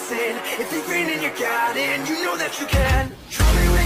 dancing. If you're green in your garden, you know that you can. Try me with